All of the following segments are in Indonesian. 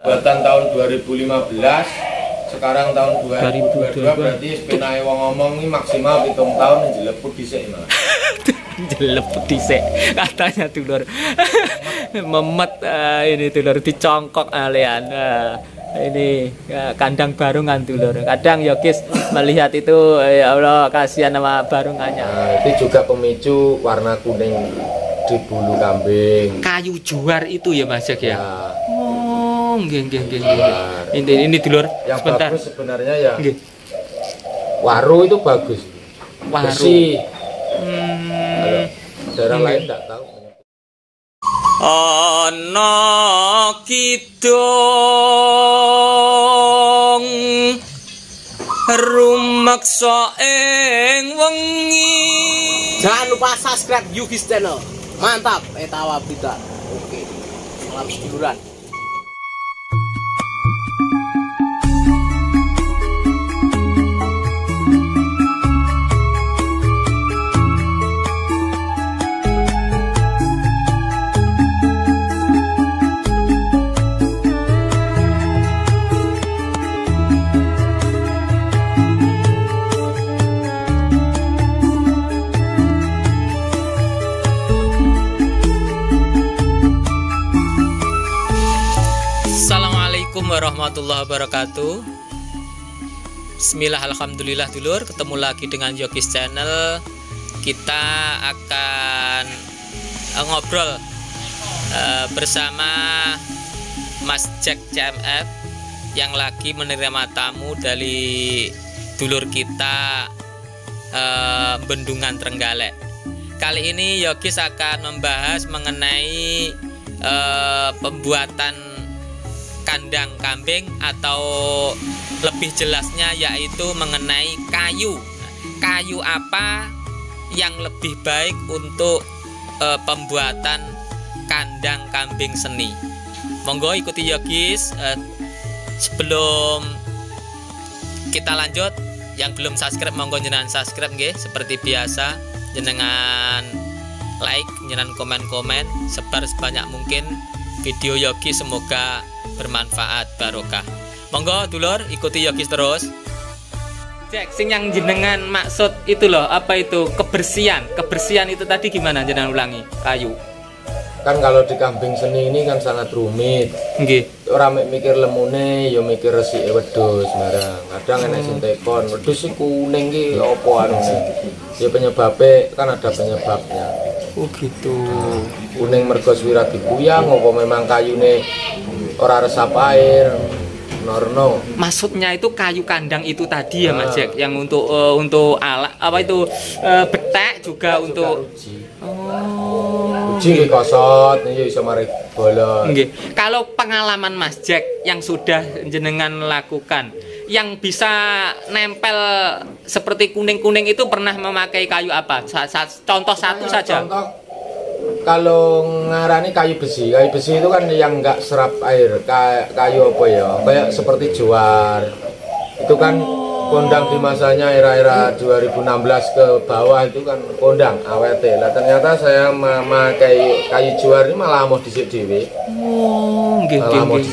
Buatan tahun 2015, sekarang tahun 2022 berarti sepenai wong ngomong ini maksimal 7 tahun jeleput dhisik malah. Jeleput dhisik katanya dulur. Memet ini dulur dicongkok alian. Ini kandang barungan dulur. Kadang Yogis melihat itu ya Allah kasihan sama barungannya. Nah, itu juga pemicu warna kuning di bulu kambing. Kayu juar itu ya Mas Jack ya. Oh, nggih. Ini dulur. Yang sebentar. bagus sebenarnya ya. Nggih. Waru itu bagus. Waru. Bersih. Kalau daerah lain enggak tahu. Ana kidung rumeksa ing wengi. Jangan lupa subscribe Yogis Channel. Mantap, Etawa Berita. Oke. Selamat tiduran. Assalamualaikum warahmatullahi wabarakatuh. Bismillah, alhamdulillah dulur, ketemu lagi dengan Yogis Channel. Kita akan ngobrol bersama Mas Jack CMF yang lagi menerima tamu dari dulur kita Bendungan Trenggalek. Kali ini Yogis akan membahas mengenai pembuatan kandang kambing, atau lebih jelasnya yaitu mengenai kayu. Kayu apa yang lebih baik untuk pembuatan kandang kambing seni? Monggo ikuti Yogis. Sebelum kita lanjut, yang belum subscribe monggo jenengan subscribe nggih, seperti biasa jenengan like, jenengan komen-komen, sebar sebanyak mungkin video Yogis, semoga bermanfaat barokah. Monggo dulur ikuti Yogis terus. Cek sing yang jenengan maksud itu loh, apa itu kebersihan itu tadi gimana jenengan ulangi? Kayu Kan kalau di kambing seni ini kan sangat rumit. nggih. Orang mikir lemune, yo mikir resike wedhus barang. Kadang enek sing tekon, wedhus iki kuning iki opo anune. Ya penyebabnya kan ada penyebabnya. Oh gitu. Kuning mergo wirat dikuyang apa memang kayune ora resap air. Norno. Maksudnya itu kayu kandang itu tadi ya Mas Jack, yang untuk alat apa itu betek juga untuk uji. Oh. Uji kosot ya iso mari bolot. Nggih. Kalau pengalaman Mas Jack yang sudah jenengan lakukan, yang bisa nempel seperti kuning-kuning itu pernah memakai kayu apa? Contoh satu saja. Contoh, kalau ngarani kayu besi itu kan yang enggak serap air. Kayu apa ya? Kayak seperti juar. Itu kan kondang di masanya era-era 2016 ke bawah itu kan kondang awet. Lah ternyata saya memakai kayu juar ini malah mau dhisik dhewe. Oh, nggih.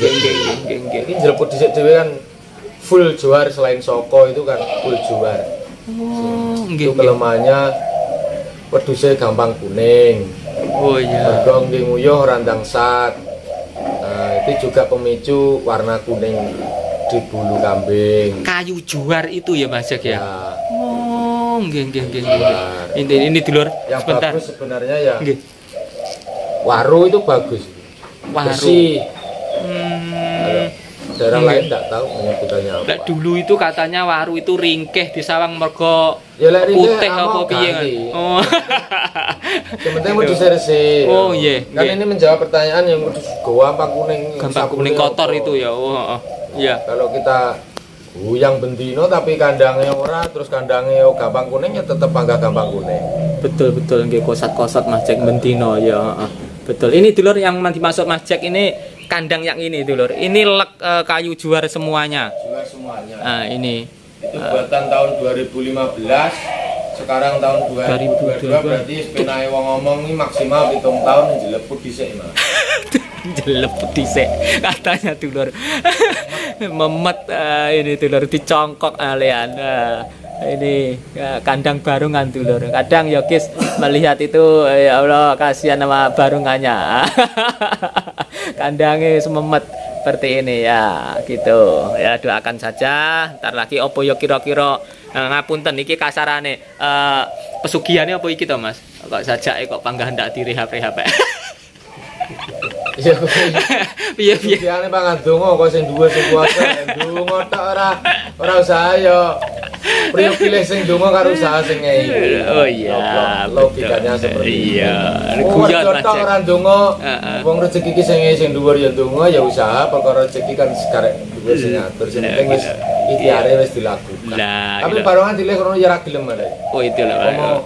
Ini jeleput dhisik dhewe kan full juar, selain soko itu kan full juar. Oh, Itu kelemahannya wedhusnya gampang kuning. Oh iya. Mergo nggih nguyuh randang sat. Nah, itu juga pemicu warna kuning di bulu kambing. Kayu juar itu ya Mas Jack ya. Nah, Oh, nggih. juar. Ini dulur. Yang Sebentar. bagus sebenarnya ya Nggih. waru itu bagus. Waru. Bersih. Kalau daerah lain enggak tahu penyebutannya apa. Lah dulu itu katanya waru itu ringkih di sawang mergo Ya lek ringkih putih apa amo piye kan? ganti. Oh. Yang penting mau diresik. Oh iya. Kan ini menjawab pertanyaan yang gampang kuning. Gampang kuning kotor itu ya. Oh, iya. Kalau kita guyang bendino tapi kandangnya ora, terus kandangnya gampang kuning, ya tetap gampang kuning. Betul nggih, kosat-kosat Mas Jack bentino ya. Betul. Ini dulur yang dimaksud Mas Jack ini kandang yang ini dulur. Ini kayu juar semuanya. Jual semuanya. Nah, ini Itu buatan tahun 2015, sekarang tahun 2022 berarti sepenai wong ngomong ini maksimal 7 tahun jeleput dhisik malah. jelep dhisik katanya dulur. Memet ini dulur dicongkok alian. Ini kandang barungan dulur. Kadang ya Kis melihat itu ya Allah kasihan sama barungannya. Kandangnya sememet seperti ini ya gitu. Ya doakan saja. Ntar lagi opo yo kira-kira ngapunten iki kasarane pesugihannya apa iki to Mas? Kok sajake kok panggah ndak direhab-rehab. Iya, Piye-piye. piye pangan donga kok sing duwe sing kuwasa, donga tok ora usah yo. Priyo pilih sing donga karo usaha sing ngei. Oh iya, logikanya betul. seperti itu. Iya, Guyon guyon Mas. tok ora donga. Heeh. Wong rezeki iki sing ngei sing dhuwur ya donga ya usaha, perkara rezeki kan sekarek dhuwur sing ngatur. Sing penting wis ikhtiare wis dilakukan. Lah, Tapi gitu. barongan dilih kono ya ora gelem ae. Oh itu loh.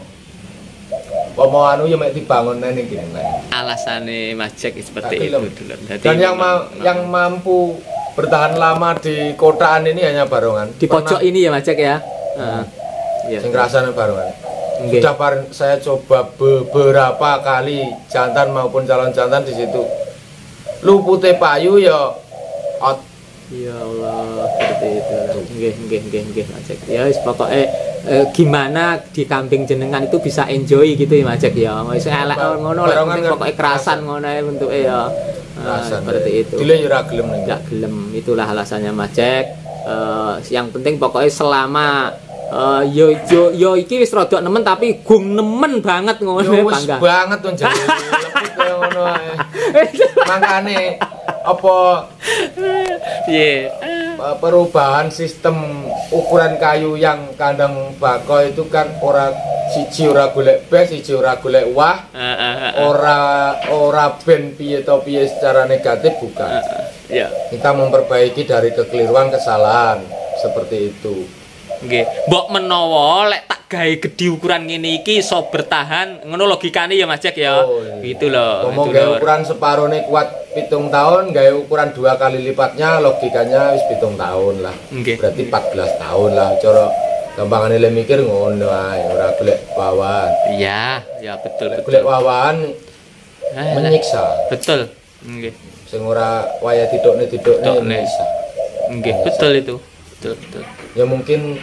Pomo anu ya mek dibangun ning kene. Alasannya Mas Jack seperti Tak itu gelem. dulur. Jadi Dan yang mampu bertahan lama di kotaan ini hanya barongan. di pojok ini ya Mas Jack ya. Iya. Sing rasane barongan. Nggih. Sudah saya coba beberapa kali jantan maupun calon jantan di situ. Lupute payu ya out. Ya Allah, seperti itu. Nggih, Mas Jack. Ya wis pokoke gimana di kambing jenengan itu bisa enjoy gitu ya Mas Jack ya. Wis elek ngono lek Barongan penting kan pokoke kerasan ngono ae bentuke ya. Seperti itu. Dile ya ora gelem ning. Enggak gelem, itulah alasannya Mas Jack. Yang penting pokoknya selama yo iki wis rada nemen tapi gum nemen banget ngono Yo wis bangga. banget to jare. Lepit kaya ngono ae. Makane apa Piye? perubahan sistem ukuran kayu yang kandang bako itu kan siji ora golek bes, siji ora golek wah, ora ben piye to piye secara negatif bukan. Ya. Kita memperbaiki dari kekeliruan kesalahan seperti itu. Nggih. Mbok menawa lek tak gawe gedhi ukuran ngene iki iso bertahan, ngono logikane ya Mas Jack ya. Oh, iya. Gitu loh. Ngomong gitu gawe lho. ukuran separone kuat 7 tahun, gawe ukuran 2 kali lipatnya logikanya wis 7 tahun lah. Nggih. Berarti 14 tahun lah. Cara gampangane le mikir ngono ae, ora golek wawahan. Iya, ya betul. Golek wawahan Alah, menyiksa. betul. Nggih. Sing ora waya tidukne Tidukne. menyiksa. Nggih, betul itu. Betul. Ya mungkin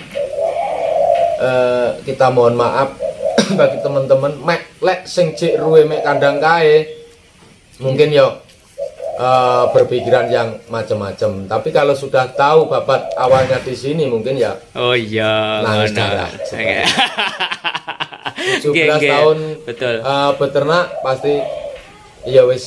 kita mohon maaf bagi teman-teman lek sing cek ruwe mek kandang kae mungkin ya berpikiran yang macam-macam. Tapi kalau sudah tahu babat awalnya di sini mungkin ya Oh iya, nangis ngono. darah. Nggih. 17 Nggih. tahun Betul. beternak pasti ya wis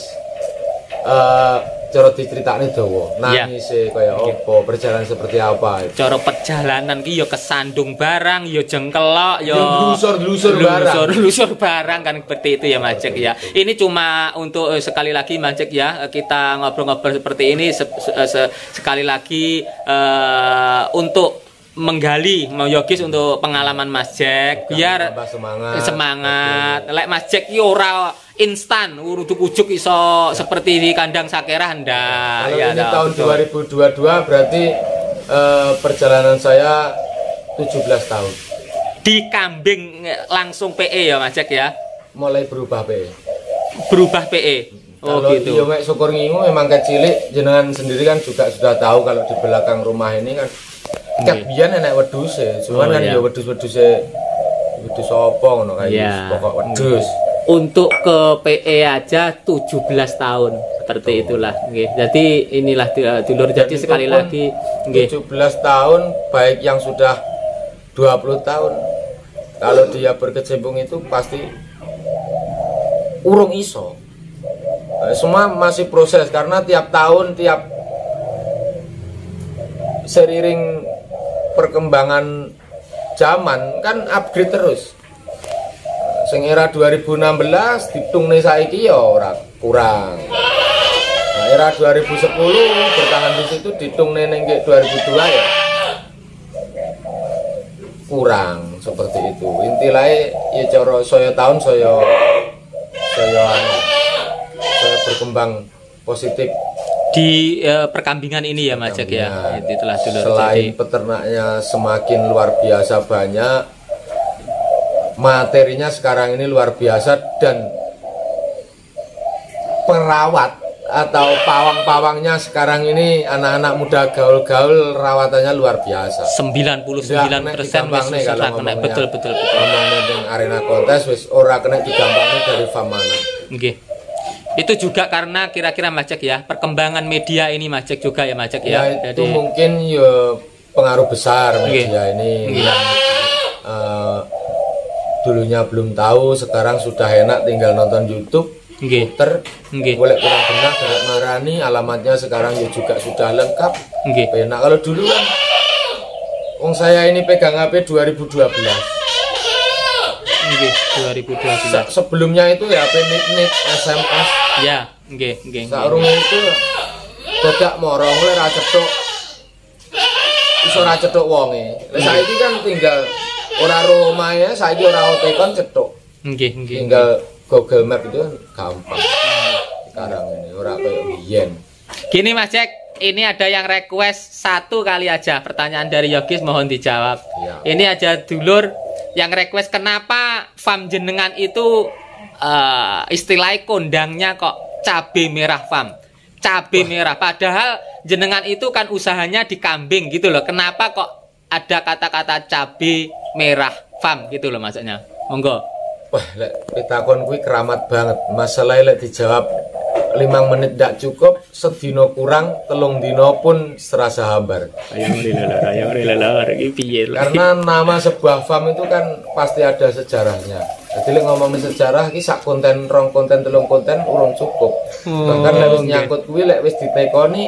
cara diceritakne dawa. Iya. Nangis kaya apa, perjalanan seperti apa. Cara perjalanan ki ya kesandung barang, ya jengkelok, ya Lusur barang. lusur barang kan seperti itu ya Mas Jack ya. Ini cuma untuk sekali lagi Mas Jack ya, kita ngobrol-ngobrol seperti ini sekali lagi untuk menggali Yogis untuk pengalaman Mas Jack biar Tambah semangat. Lek Mas Jack ki ora instan ujuk-ujuk iso seperti di kandang Sakera ndak. Kalau Ya, ini tahun betul. 2022 berarti perjalanan saya 17 tahun. Di kambing langsung PE ya Mas Jack ya. Mulai berubah PE. Berubah PE. Oh Kalau gitu. iya mek syukur ngingu memang kecilik jenengan sendiri kan juga sudah tahu kalau di belakang rumah ini kan ket biyen enek wedhuse. Cuman Oh, kan iya. ya wedhus-wedhuse wedhus apa ngono kae Iya. pokok wedhus. Untuk ke PE aja 17 tahun seperti itulah nggih. Jadi inilah dulur jadi Dan sekali itu pun lagi nggih. 17 tahun baik yang sudah 20 tahun kalau dia berkecimpung itu pasti urung iso. Semua masih proses karena tiap tahun tiap seiring perkembangan zaman kan upgrade terus. Sing era 2016 ditungne saiki ya ora kurang. Nah, era 2010 bertahan di situ ditungne ning 2002 ya kurang seperti itu. Intilah ya cara saya tahun saya berkembang positif Di perkambingan ini ya Mas Jack ya. Itulah dulur. selain Jadi peternaknya semakin luar biasa banyak, materinya sekarang ini luar biasa dan perawat atau pawang-pawangnya sekarang ini anak-anak muda gaul-gaul rawatannya luar biasa. 99% wis ora kena. Betul. Ngomongnya ning arena kontes wis ora kena digampangnya dari fam mana. Nggih. Itu juga karena kira-kira Mas Jack ya, perkembangan media ini Mas Jack juga ya Mas Jack ya. Ya itu mungkin ya pengaruh besar media ini yang dulunya belum tahu, sekarang sudah enak tinggal nonton YouTube. Puter, boleh kurang benar tidak marani, alamatnya sekarang ya juga sudah lengkap. Enak. Kalau dulu kan, wong saya ini pegang HP 2012. 2012. Sebelumnya itu ya HP nit SMS. Ya, Saurung itu dadak moro mulai ra cetuk. Iso ra cetuk wonge. Lah saiki kan tinggal ora romae, saiki ora otekon cetuk. Tinggal Google Map itu kan gampang. Sekarang ini orang kayak biyen. Gini Mas Jack, ini ada yang request satu kali aja pertanyaan dari Yogis, mohon dijawab. Ya. Ini aja dulur yang request kenapa farm jenengan itu istilah kondangnya kok cabe merah farm. Cabe merah padahal jenengan itu kan usahanya di kambing gitu loh. Kenapa kok ada kata-kata cabe merah farm gitu loh maksudnya. Monggo. Wah, lek pitakon kuwi keramat banget. Masalah lek dijawab 5 menit ndak cukup, sedino kurang, 3 dino pun serasa hambar. Ayo lelor, iki piye lho. Karena nama sebuah farm itu kan pasti ada sejarahnya. Jadi lek ngomongin sejarah iki sak konten, 2 konten, 3 konten urung cukup. Bahkan lek wis nyangkut kuwi lek wis ditekoni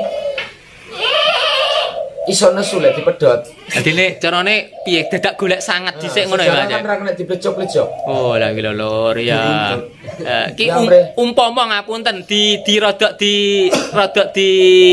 iso nesu lek dipedhot. Adine carane piye dadak golek sangat dhisik ngono ya Mas. Kan ra kena diplecok-plecok. Oh, la iki lho ya. Ki umpama ngapunten di rodok di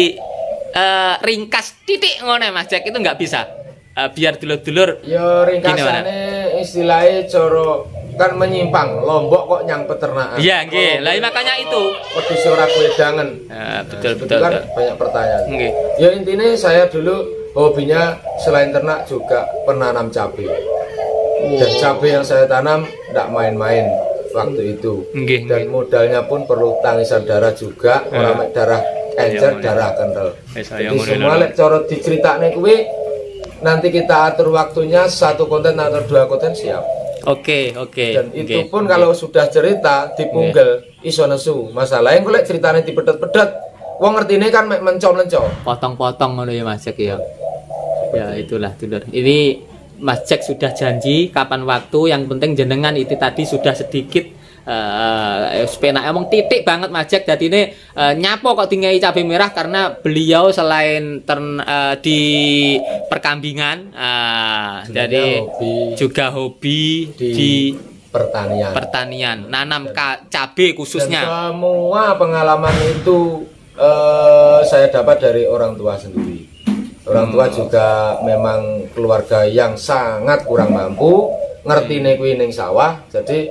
ringkas titik ngono Mas Jack itu enggak bisa. Biar dulur-dulur ya ringkasane istilahnya coro kan menyimpang Lombok kok nyang peternakan. Iya nggih. Lah makanya itu wedhus ora kuedangen. Betul kan banyak pertanyaan. Nggih. Ya intinya saya dulu hobinya selain ternak juga penanam cabai. Dan cabai yang saya tanam tidak main-main waktu itu. Dan modalnya pun perlu tangisan darah juga, orang darah encer, darah kental. Jadi semua lek cara diceritane kuwi nanti kita atur waktunya 1 konten atau 2 konten siap. Oke. Dan itu pun kalau sudah cerita dipunggal iso nesu. Masalahnya kalau ceritanya dipedot-pedot, wong ngertine kan mek mencom-lencom. Potong-potong ngono ya Mas Jack ya. Ya itulah dulur. Ini Mas Jack sudah janji kapan waktu, yang penting jenengan itu tadi sudah sedikit sepenak emang titik banget Mas Jack. Jadi ini nyapo kok tinggal cabai merah karena beliau selain di perkambingan, jadi juga hobi di pertanian, nanam cabai khususnya. Dan semua pengalaman itu saya dapat dari orang tua sendiri. Orang tua juga memang keluarga yang sangat kurang mampu, ngerti kuwi ning sawah, jadi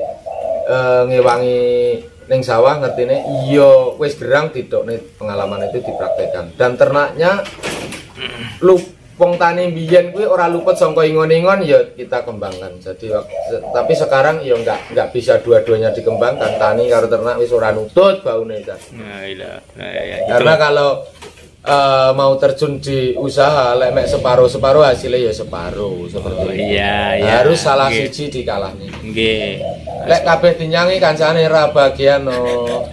ngewangi ning sawah ngertine iya wis gerang tidokne pengalaman itu dipraktekkan. Dan ternaknya lu wong tani biyen kuwi ora luput saka ingon-ingon ya kita kembangkan. Jadi tapi sekarang ya enggak bisa dua-duanya dikembangkan. Tani karo ternak wis ora nutut baune ta. Karena kalau mau terjun di usaha lek mek separuh hasilnya ya separuh seperti itu. Iya. Harus salah siji dikalahnya. Nggih. Lek kabeh dinyangi kancane ra bagian no.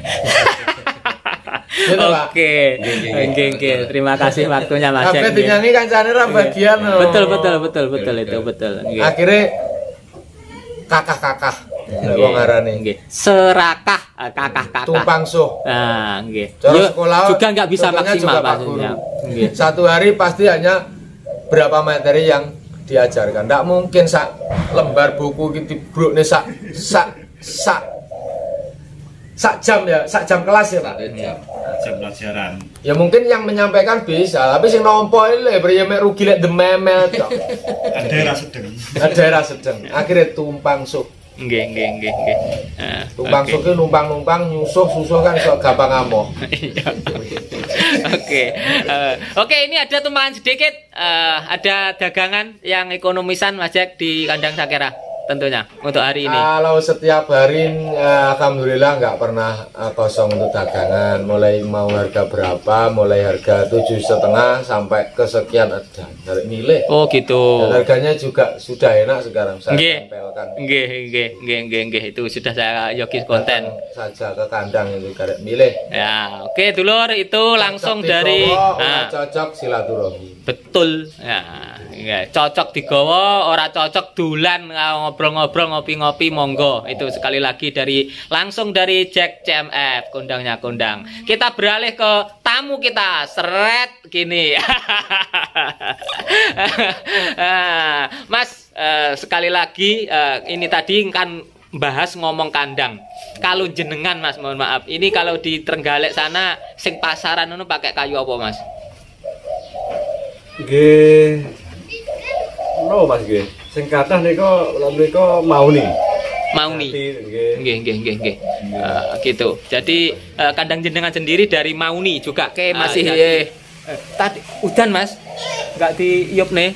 Oke. Nggih. Terima kasih waktunya Mas Jack. Kabeh dinyangi kancane ra bagian no. Betul itu betul. Akhirnya kakah-kakah wong ngarani nggih. Serakah kakah-kakah. Tumpang suh. Nah, nggih. Sekolah juga enggak bisa maksimal Pak. Nggih. Satu hari pasti hanya berapa materi yang diajarkan. Enggak mungkin sak lembar buku iki dibrukne sak jam ya, sak jam kelas ya Pak. Jam pelajaran. Ya mungkin yang menyampaikan bisa, tapi sing nampa iki priye mek rugi lek dememel tok. Ada sedeng. Akhirnya tumpang suh. Nggih. Tumpang suh ki numpang-numpang nyusuh kan iso gampang amoh. Oke, ini ada tumpangan sedikit. Ada dagangan yang ekonomisan Mas Jack di kandang Sakera. tentunya untuk hari ini. Kalau setiap hari alhamdulillah nggak pernah kosong untuk dagangan. Mulai mau harga berapa, mulai harga 7,5 sampai ke sekian ada dari milih. Oh gitu. Dan harganya juga sudah enak sekarang saya Nggih. tempelkan. Nggih, itu sudah saya Yogis konten. Saja ke kandang itu karek milih. Ya, oke dulur, itu langsung dari cocok silaturahmi. betul. Ya, cocok digawa, ora cocok dulan ngobrol-ngobrol ngopi-ngopi monggo. Itu sekali lagi langsung dari Jack CMF kondang. Kita beralih ke tamu kita, seret gini. Mas, sekali lagi ini tadi kan bahas ngomong kandang. Kalau jenengan Mas, mohon maaf, ini kalau di Trenggalek sana sing pasaran itu pakai kayu apa Mas? Nggih. No Mas nggih. Sing kathah nika mauni. Mauni. Nggih. Nggih. Gitu. Jadi kandang jenengan sendiri dari Mauni juga ke masih tadi udan Mas. Enggak diiup nih.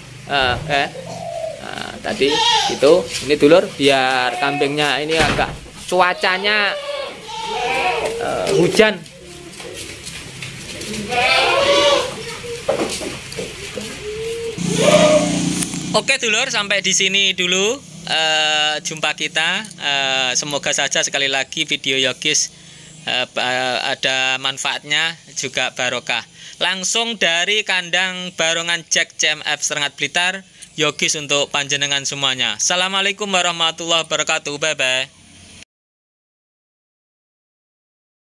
Tadi itu ini dulur biar kambingnya ini agak cuacanya hujan. Oke dulur, sampai di sini dulu jumpa kita. Semoga saja sekali lagi video Yogis ada manfaatnya juga barokah. Langsung dari kandang barongan Jack CMF Serengat Blitar, Yogis untuk panjenengan semuanya. Assalamualaikum warahmatullahi wabarakatuh. Bye bye.